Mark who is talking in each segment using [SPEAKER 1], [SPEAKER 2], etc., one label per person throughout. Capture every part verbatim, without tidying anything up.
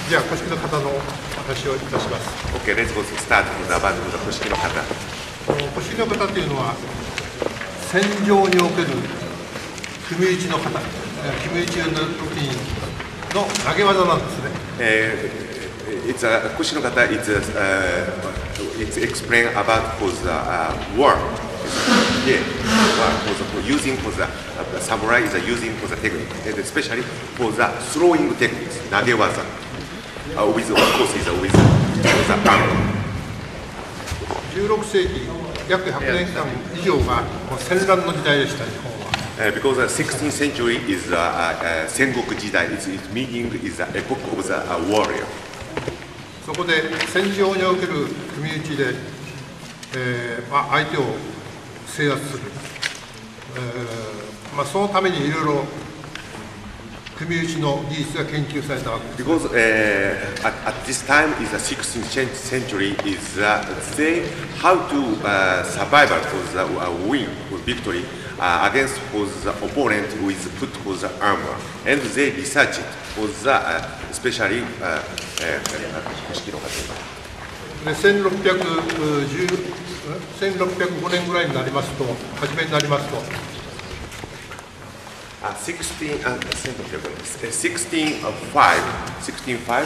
[SPEAKER 1] じゃあ、古式の方の話をいたします。
[SPEAKER 2] Okay, let's go start with about the 古式の方。
[SPEAKER 1] 古式の方というのは、戦場における組み打ちの方、組み打ちの時の投げ技なんですね。
[SPEAKER 2] Uh, it's a 古式の方、it's, a, uh, it's explain about for the uh, war. Yeah, for the, using for the uh, samurai is using for the technique, and especially for the throwing techniques, 投げ技。Uh, with, of course, is with, with the arm.
[SPEAKER 1] じゅうろく世紀、約ひゃくねんかん以上が戦乱の時代でした、日本は。
[SPEAKER 2] Uh, because the sixteenth century is uh, uh, 戦国時代、its, its meaning is the epoch of the uh, warrior.
[SPEAKER 1] そこで戦場における組み打ちで、えーまあ、相手を制圧する、えーまあ、そのためにいろいろ組み打ちの技術が研究されたわけです。
[SPEAKER 2] Because、uh, at, at this time is the sixteenth century is uh, they how to uh, survive for the uh, win or victory uh, against for the opponent who is put for the armor, and they research it for the uh, especially 古式の方
[SPEAKER 1] でせんろっぴゃくごねんぐらいになりますと、初めになりますと。
[SPEAKER 2] Uh, sixteen, uh, sixteen five, sixteen five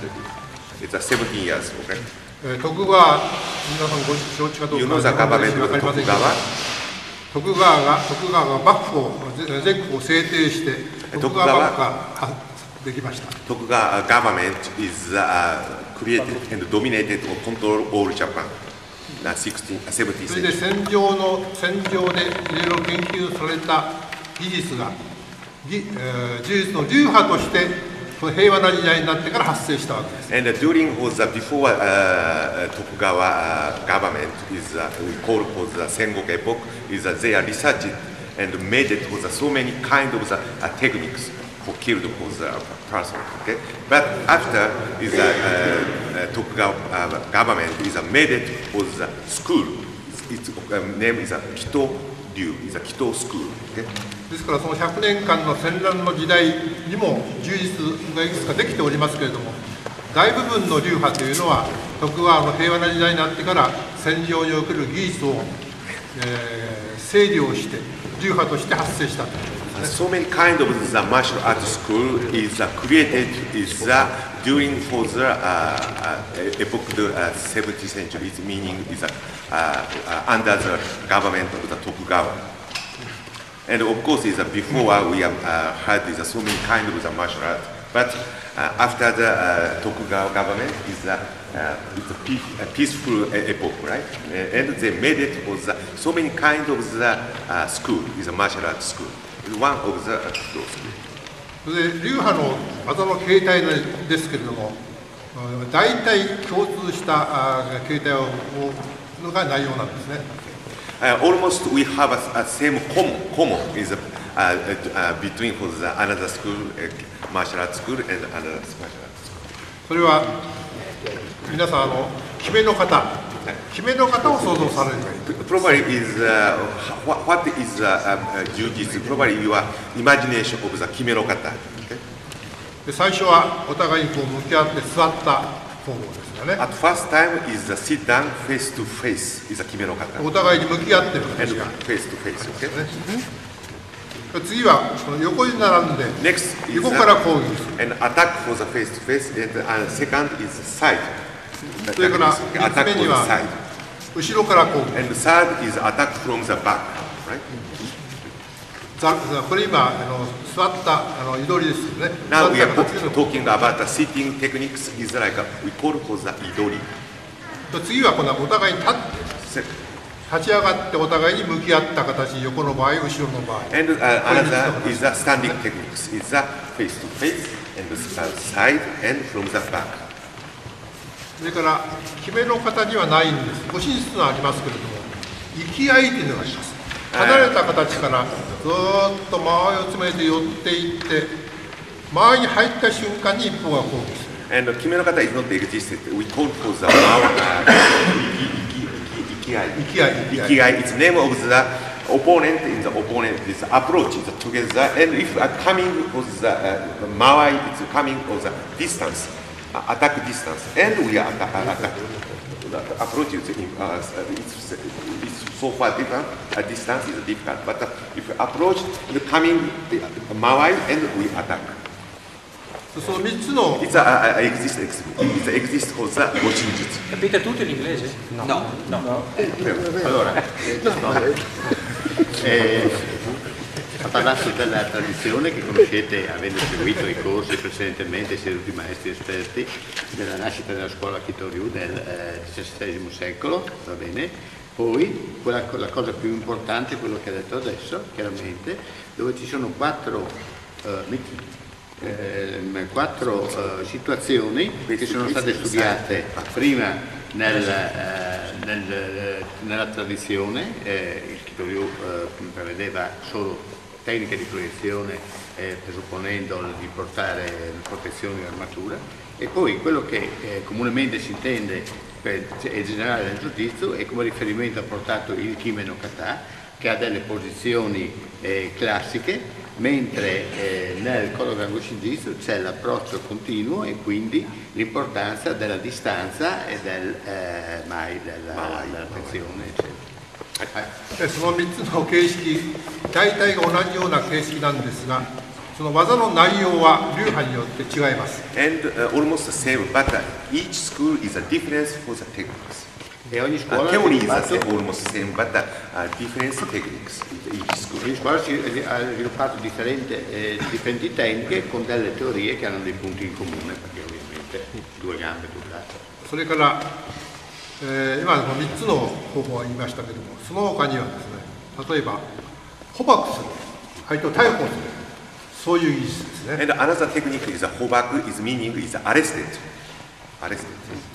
[SPEAKER 2] is it's a seventeen years, okay?
[SPEAKER 1] 徳川、皆さんご承知かどうか分かりませんが、徳川が徳川が幕府を全国を制定して、徳川幕府ができました。
[SPEAKER 2] 徳川 government is uh, created and dominated or control all Japan.
[SPEAKER 1] それで戦場の戦場でいろいろ研究された技術が、えー、呪術の流派として平和な時代になってから発生したわけです。
[SPEAKER 2] And during was the before uh, Tokugawa uh, government is uh, we call for the Sengoku epoch is uh, they are researched and made it with uh, so many kind of the uh, techniques for killed for the person. Okay, but after is a uh, uh, Tokugawa uh, government is uh, made it for the school. Its uh, name is a Kito Ryu, is a Kito school. Okay.
[SPEAKER 1] ですからそのひゃくねんかんの戦乱の時代にも充実がいくつかできておりますけれども、大部分の流派というのは徳川の平和な時代になってから戦場における技術を、えー、整理をして流派として発生したということですね。
[SPEAKER 2] So many kind of the martial arts school is uh, created is uh, during for the uh, uh, epoch the uh, seventeenth century. Its meaning is uh, uh, under the government of the Tokugawa. And of course, is uh, before uh, we have uh, had is uh, so many kind of the martial arts, but uh, after the uh, Tokugawa government is uh, uh, it's a, peace, a peaceful epoch, right? And they made it was uh, so many kind of the uh, school is a martial arts school. It's one of the uh, those.
[SPEAKER 1] それで流派の技の形態ですけれども、大体共通した形態をのが内容なんですね。
[SPEAKER 2] Uh, almost we have a, a same common, common is a, uh, uh, between for the another school, uh, martial arts school and another martial arts school.
[SPEAKER 1] それは皆さんあの決めの型、決めの型を想像される。
[SPEAKER 2] Probably is uh, what, what is uh, uh, jujitsu? Probably your imagination of the 決めの型。
[SPEAKER 1] で最初はお互いにこう向き合って座ったフォームです。
[SPEAKER 2] At first time is the sit down face to face is a 決めの型。
[SPEAKER 1] お互いに向き合ってる形が。
[SPEAKER 2] face to face, okay?
[SPEAKER 1] 次は横に並んで、
[SPEAKER 2] Next
[SPEAKER 1] 横から攻撃する。
[SPEAKER 2] And attack for the face to face, and second is side.
[SPEAKER 1] それから三つ目には後ろから攻撃。
[SPEAKER 2] And third is attack from the back, right?
[SPEAKER 1] これ今あの座ったあの居取りですよね。
[SPEAKER 2] Now we are talking about the sitting techniques is like a, we call for the 居取り。
[SPEAKER 1] 次はこのお互いに立って立ち上がってお互いに向き合った形、横の場合、後ろの場合。
[SPEAKER 2] And uh, another is the standing techniques. It's the face to face and the side and from the back.
[SPEAKER 1] それから決めの型にはないんです。護身術がありますけれども、行き合いというのがあります。離れた形からずっと間合いを詰めて寄っていって間合いに入った瞬間に一方が攻撃する。
[SPEAKER 2] And 決めの型 is not existed. We call for the 生き合い。生き合い。生き合い。It's name of the opponent in the opponent is approach is together. And if a coming was the 間合い it's coming of the distance. uh, attack distance, and we are attack, attack. The approach is in, uh, it's, it's so far different. Uh, distance is difficult, but uh, if we approach the coming uh, Mawai, and we attack.
[SPEAKER 1] そのみっつの
[SPEAKER 2] It's a, a, a exist, it's a exist for the Goshinjutsu.
[SPEAKER 3] Capite tutto in inglese? No. No. no.
[SPEAKER 4] Allora, eh, ha parlato della tradizione che conoscete avendo seguito i corsi precedentemente, siete tutti maestri esperti della nascita della scuola Kitoryu del eh, diciassettesimo secolo, va bene? Poi quella, la cosa più importante è quello che ha detto adesso, chiaramente, dove ci sono quattro eh, Eh, quattro uh, situazioni che sono state studiate prima nel, uh, nel, uh, nella tradizione. Eh, il Kitoryu uh, prevedeva solo tecniche di proiezione, eh, presupponendo di portare protezioni e armatura, e poi quello che eh, comunemente si intende per, è generale nel Jiu-Jitsu, e come riferimento ha portato il Kime no Kata, che ha delle posizioni eh, classiche, mentre eh, nel Kodokan Goshinjutsu c'è l'approccio continuo e quindi l'importanza della distanza e del eh, mai, della, dell'attenzione, eccetera.
[SPEAKER 1] でそのみっつの形式、大体が同じような形式なんですが、その技の内容は流派によって違います。
[SPEAKER 2] And uh, almost the same, but uh, each school is a difference for the techniques.
[SPEAKER 4] E ogni
[SPEAKER 2] Uh,
[SPEAKER 4] scuola
[SPEAKER 2] theory
[SPEAKER 4] ha
[SPEAKER 2] is the
[SPEAKER 4] sviluppato,
[SPEAKER 2] same, almost same, but uh, uh, different techniques in each school.
[SPEAKER 4] ogni scuola si- ha sviluppato differente, eh, differenti tecniche con delle teorie che hanno dei punti in comune, perché ovviamente due gambe, due braccia.
[SPEAKER 1] それから、えー今のみっつの方法を言いましたけども、その他にはですね、例えば捕獲する、相手を逮捕する、そういう技術ですね。
[SPEAKER 2] And another technique is a hobaku, is meaning is arrested. Arrested.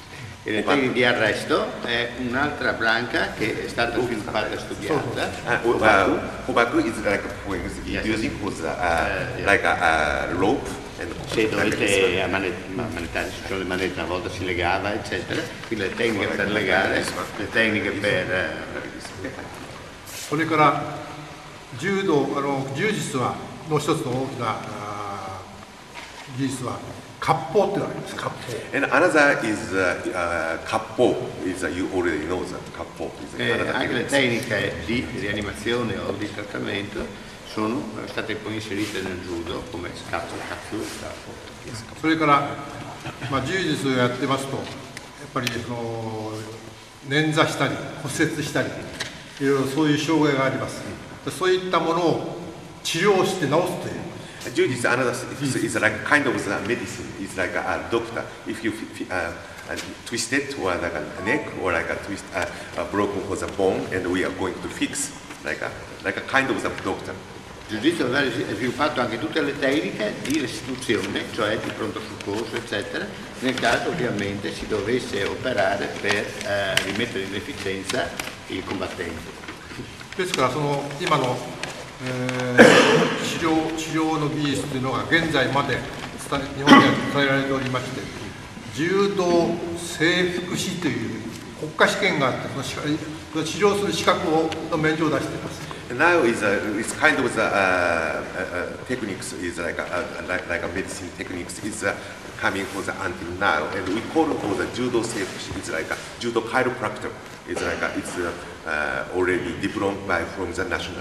[SPEAKER 4] E le tecniche di arresto è un'altra branca che è stata sviluppata e studiata.
[SPEAKER 2] Uh, uh, hobaku is like for example,
[SPEAKER 4] Yes.
[SPEAKER 2] using for the, uh,
[SPEAKER 4] Uh, yeah.
[SPEAKER 2] like a, a rope and
[SPEAKER 4] Se
[SPEAKER 2] like
[SPEAKER 4] dovete
[SPEAKER 2] this.
[SPEAKER 4] manet- ma- manettare, ci sono le manette, una volta si legava, eccetera. Quindi le tecniche per legare, le tecniche per... eh,
[SPEAKER 1] それから柔道、あの柔術はの一つの大きなあー技術は割烹っていうのがあります。割烹。
[SPEAKER 2] And another is uh, uh, kappo. Is uh, you already know that kappo is
[SPEAKER 4] eh,
[SPEAKER 2] another
[SPEAKER 4] anche le
[SPEAKER 2] technique.
[SPEAKER 4] tecniche di rianimazione o di trattamento sono state poi inserite nel judo come scappo, katsu, scappo.
[SPEAKER 1] それから、まあ、柔術をやってますと、やっぱりその捻挫したり骨折したり、いろいろそういう障害があります。そういったものを治療して治すという。
[SPEAKER 2] Judo is another is, is like kind of the medicine. It's like a, a doctor. If you uh, uh, twist it or like a neck or like a twist uh, uh, broken for the bone, and we are going to fix like a like a kind of the doctor.
[SPEAKER 4] Il Jiu-Jitsu aveva sviluppato anche tutte le tecniche di restituzione, cioè di pronto soccorso, eccetera, nel caso ovviamente si dovesse operare per eh, rimettere in efficienza il combattente.
[SPEAKER 1] ですからその今の、えー治療治療の技術というのが現在まで伝え日本では伝えられておりまして、柔道整復師という国家試験があって、その資格その治療する資格をの免除を出しています。
[SPEAKER 2] And now is a, it's kind of the uh, uh, uh, techniques is like a, uh, like, like a medicine techniques is uh, coming for the until now, and we call it for the judo seifushi. It's like a judo chiropractor. It's like a, it's uh, uh, already diplomed by from the national.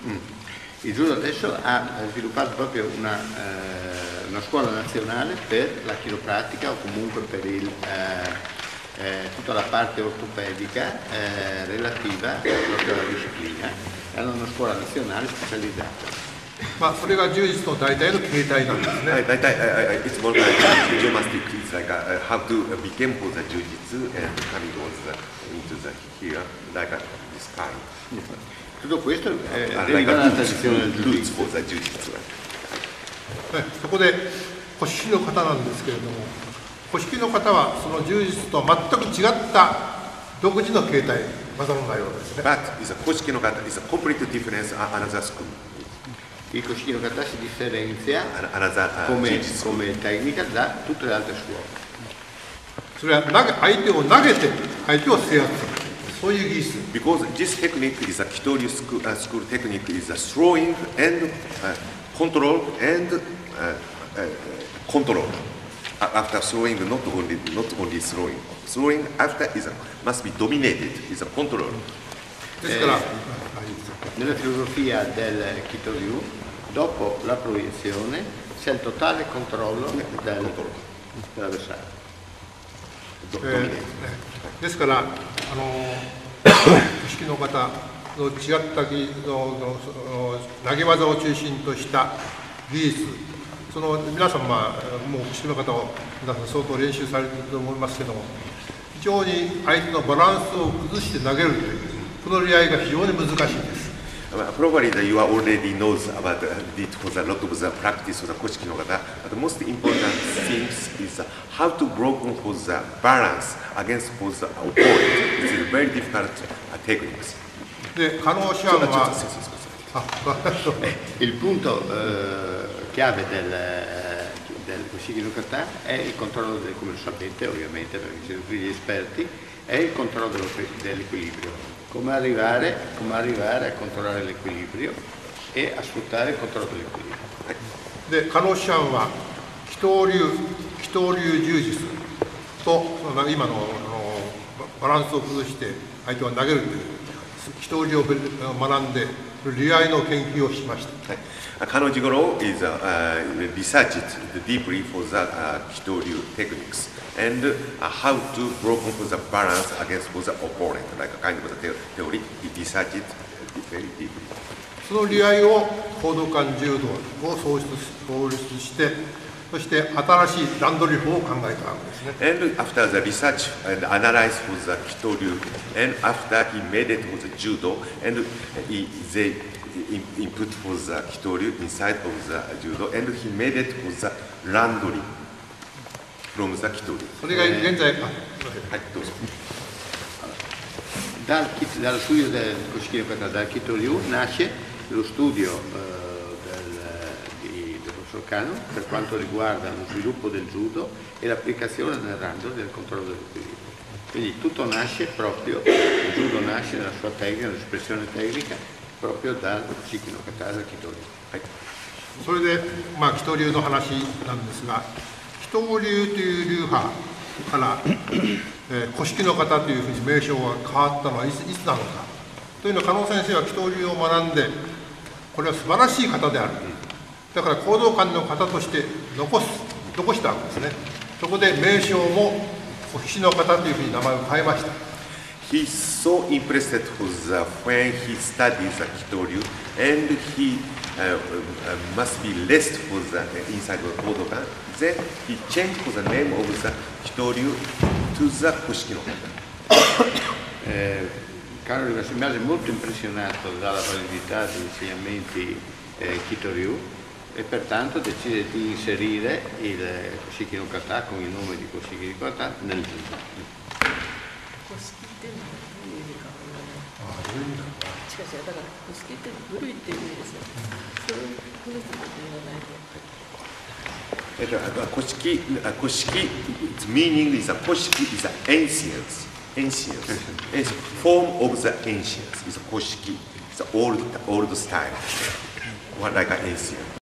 [SPEAKER 4] Il judo adesso ha sviluppato proprio una, eh, una scuola nazionale per la chiropratica o comunque per il, eh, eh, tutta la parte ortopedica eh, relativa proprio alla disciplina. Hanno una scuola nazionale specializzata.
[SPEAKER 1] まあ、それが柔術の大体の形態なんですね。
[SPEAKER 2] I, I, I, I, it's more like gymnastics. It's like uh, how to become for the jiu-jitsu and coming towards the, into the here like a, this kind.
[SPEAKER 4] Tutto questo eh,
[SPEAKER 2] Uh, like
[SPEAKER 4] deriva dalla
[SPEAKER 2] a
[SPEAKER 4] tradizione del
[SPEAKER 2] roots
[SPEAKER 4] jiu-jitsu.
[SPEAKER 2] for the jiu-jitsu.
[SPEAKER 1] ねそこで古式の方なんですけれども、古式の方はその柔術と全く違った独自の形態、技の内容ですね。
[SPEAKER 2] But it's a Koshiki no kata is a complete difference. uh, Another school,
[SPEAKER 4] Il Koshiki kata si differenzia
[SPEAKER 2] an- another uh,
[SPEAKER 4] come,
[SPEAKER 2] jiu-jitsu.
[SPEAKER 4] come tecnica da tutte le altre scuole.
[SPEAKER 1] それは投げ相手を投げて相手を制圧する、そういう技術。
[SPEAKER 2] Because this technique is a Kitoryu school, uh, school technique is a throwing and uh, control and uh, uh, control. after throwing, not only not only throwing, throwing after is a, must be dominated, is a control.
[SPEAKER 1] ですから、
[SPEAKER 4] Nella filosofia del Kitoryu, dopo la proiezione c'è il totale controllo del, dell'avversario.
[SPEAKER 2] ど
[SPEAKER 1] えー
[SPEAKER 2] dominate.
[SPEAKER 1] ですから、あのー、式の方の違った技ののその投げ技を中心とした技術、その皆さん、まあ、もう式の方を皆さん相当練習されていると思いますけども、非常に相手のバランスを崩して投げるという、この利合いが非常に難しいです。
[SPEAKER 2] Uh, Probably that you are already knows about uh, it was a lot of the practice of the koshiki no kata. But the most important things is uh, how to broken for the balance against for the opponent. It's a very difficult uh, techniques.
[SPEAKER 1] で、加納師範は、あ、
[SPEAKER 4] Il punto eh, chiave del, del Koshiki no Kata è il controllo, del, come lo sapete ovviamente perché siete qui gli esperti, è il controllo dello, dell'equilibrio. Come arrivare, come arrivare a controllare l'equilibrio e a sfruttare il controllo dell'equilibrio.
[SPEAKER 1] で、加納師範は、気刀流、気刀流柔術と、その今のあのバランスを崩して相手を投げるという、気刀流を学んで、利合いの研究をしました。
[SPEAKER 2] Kano Jigoro is uh, uh, researched deeply for the uh, Kitoryu techniques and uh, how to broken for the balance against for the opponent, like a kind of the theory. He researched it very deeply.
[SPEAKER 1] その利合いを高度間柔道を創出創出して、そして新しい段取り法を考えたわけですね。
[SPEAKER 2] And after the research and analyze for the Kitoryu, and after he made it for the judo, and he, they input for the Kitoryu inside of the judo, and he made it for the randori from the Kitoryu.
[SPEAKER 1] それが現在、あ、
[SPEAKER 2] はい、どうぞ。
[SPEAKER 4] Dal, dallo studio del Koshiki no Kata, dal Kitoryu, nasce lo studio eh, del, di, del professor Kano per quanto riguarda lo sviluppo del judo e l'applicazione nel rando del controllo dell'equilibrio. Quindi tutto nasce proprio, il judo nasce nella sua tecnica, nell'espressione tecnica, proprio dal Koshiki no Kata, dal Kitoryu.
[SPEAKER 1] はい、それで、まあ、気刀流の話なんですが、気刀流という流派から、えー、古式の方というふうに名称が変わったのはいついつなのかというのは、加納先生は気刀流を学んで、これは素晴らしい方である、だから行動観の方として残す残したわけですね。そこで名称も古式の方というふうに名前を変えました。
[SPEAKER 2] He's so impressed with the, when he studies the Kitoryu, and he uh, uh, must be less for the inside of the Kodokan. Then he changed for the name of the Kitoryu to the Koshiki no Kata.
[SPEAKER 4] Eh, Carlo rimase molto impressionato dalla validità degli insegnamenti eh, Kitoryu e pertanto decise di inserire il Koshiki no Kata con il nome di Koshiki no Kata nel judo.
[SPEAKER 5] 古式っていうのはどういう意味かわからない。しかし、だから古式って古いっていう意味ですよ。そういう古い人たち言わないで。
[SPEAKER 2] Koshiki, uh, Koshiki, its meaning is that Koshiki is the ancients, ancients, ancient, form of the ancients. Is Koshiki, it's the old, old style, one like an ancient.